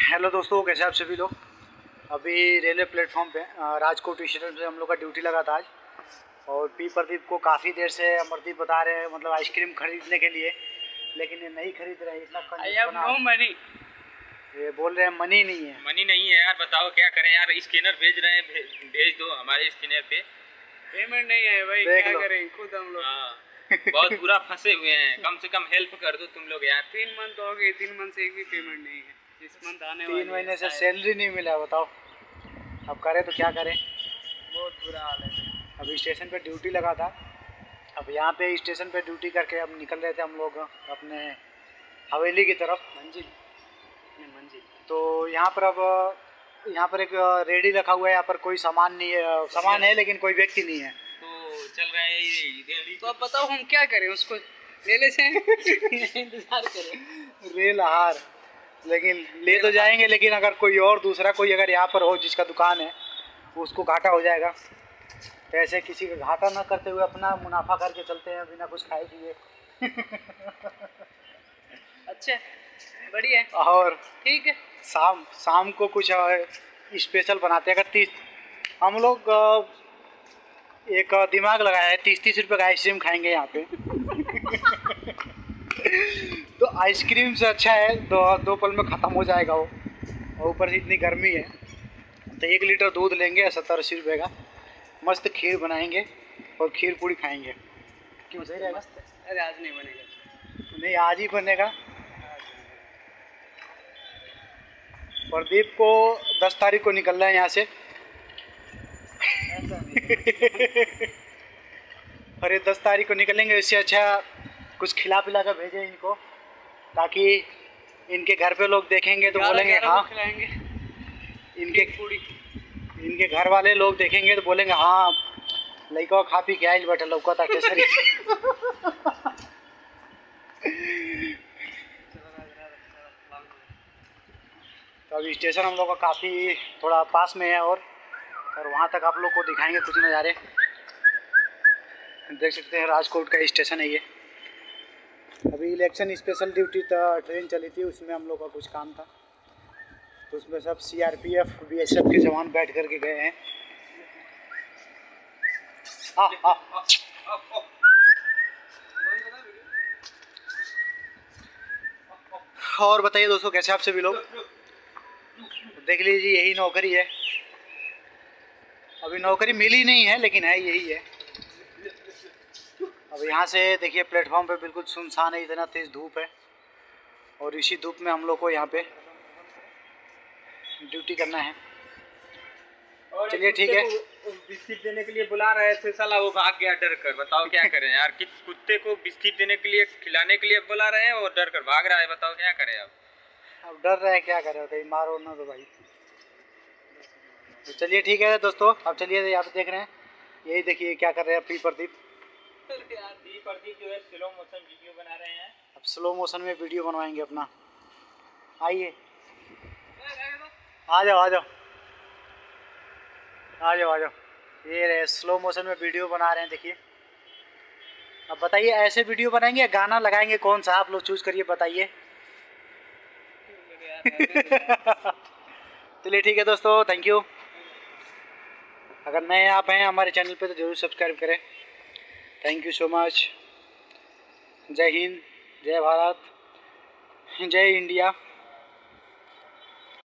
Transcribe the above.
Hello दोस्तों, कैसे आप सभी लोग। अभी रेलवे प्लेटफॉर्म पे राजकोट स्टेशन से हम लोग का ड्यूटी लगा था आज। और पी प्रदीप को काफ़ी देर से अमरदीप बता रहे हैं मतलब आइसक्रीम खरीदने के लिए, लेकिन ये नहीं खरीद रहे हैं। इतना नो मनी, ये बोल रहे हैं मनी नहीं है। मनी नहीं है यार, बताओ क्या करें यार। स्कैनर भेज रहे हैं, भेज दो हमारे स्कैनर पे। पेमेंट नहीं है भाई, क्या करें खुद हम लोग। बहुत बुरा फंसे हुए हैं। कम से कम हेल्प कर दो तुम लोग यार। 3 मंथ हो गए, 3 मंथ से एक भी पेमेंट नहीं है। इस मंथ आने वाला 3 महीने से सैलरी नहीं मिला, बताओ अब करें तो क्या करें। बहुत बुरा हाल है। अभी स्टेशन पे ड्यूटी लगा था। अब यहाँ पे स्टेशन पे ड्यूटी करके अब निकल रहे थे हम लोग अपने हवेली की तरफ, मंजिल। तो यहाँ पर एक रेडी रखा हुआ है। यहाँ पर कोई सामान नहीं है, सामान है लेकिन कोई व्यक्ति नहीं है। तो चल रहा है रेडी। तो अब बताओ हम क्या करें, उसको रेले से इंतजार करें। रेल हार, लेकिन ले तो जाएंगे, लेकिन अगर कोई और दूसरा कोई अगर यहाँ पर हो जिसका दुकान है, उसको घाटा हो जाएगा। तो ऐसे किसी का घाटा ना करते हुए अपना मुनाफा करके चलते हैं बिना कुछ खाए पिए। अच्छा, बढ़िया है। और ठीक है, शाम को कुछ स्पेशल बनाते हैं। अगर हम लोग एक दिमाग लगाया है 30 रुपये का आइसक्रीम खाएंगे यहाँ पे। तो आइसक्रीम से अच्छा है दो पल में ख़त्म हो जाएगा वो। और ऊपर से इतनी गर्मी है तो 1 लीटर दूध लेंगे 70-80 रुपये का, मस्त खीर बनाएंगे और खीर पूड़ी खाएंगे। क्यों, सही रहेगा? अरे आज नहीं बनेगा। नहीं, आज ही बनेगा। प्रदीप को 10 तारीख को निकलना है यहाँ से। ऐसा नहीं। अरे 10 तारीख को निकलेंगे, इससे अच्छा कुछ खिला पिला कर भेजें इनको, ताकि इनके घर पे लोग देखेंगे तो बोलेंगे हाँ। इनके घर वाले लोग देखेंगे तो बोलेंगे हाँ लड़का खा पी के आइल बैठे लौका था केसरी। तो अभी स्टेशन हम लोग का काफ़ी थोड़ा पास में है और वहाँ तक आप लोग को दिखाएंगे कुछ नज़ारे। देख सकते हैं राजकोट का स्टेशन है ये। अभी इलेक्शन स्पेशल ड्यूटी ट्रेन चली थी, उसमें हम लोग का कुछ काम था, तो उसमें सब CRPF BSF के जवान बैठ कर के गए हैं। और बताइए दोस्तों, कैसे आप सभी लोग। देख लीजिए, यही नौकरी है। अभी नौकरी मिली नहीं है लेकिन है यही है। अब यहाँ से देखिए प्लेटफॉर्म पे बिल्कुल सुनसान है, इतना तेज़ धूप है और इसी धूप में हम लोग को यहाँ पे ड्यूटी करना है। चलिए ठीक है। बिस्किट देने के लिए बुला रहे थे, साला वो भाग गया डर कर। बताओ क्या करें यार। कुत्ते को बिस्किट देने के लिए, खिलाने के लिए बुला रहे हैं और डर कर भाग रहा है। बताओ क्या करें अब डर रहे हैं, क्या करें, कहीं मारो ना तो भाई। तो चलिए ठीक है दोस्तों, अब चलिए यहाँ पे देख रहे हैं, यही देखिए क्या कर रहे हैं पी प्रदीप जो है स्लो मोशन वीडियो बना रहे हैं। अब स्लो मोशन में वीडियो बनवाएंगे अपना। आइए, आ जाओ आ जाओ आ जाओ आ जाओ। ये रहे स्लो मोशन में वीडियो बना रहे हैं, देखिए। अब बताइए ऐसे वीडियो बनाएंगे या गाना लगाएंगे, कौन सा आप लोग चूज करिए, बताइए। चलिए ठीक है दोस्तों, थैंक यू। अगर नए आप हैं हमारे चैनल पे तो ज़रूर सब्सक्राइब करें। Thank you so much. जय हिंद, जय भारत, जय इंडिया।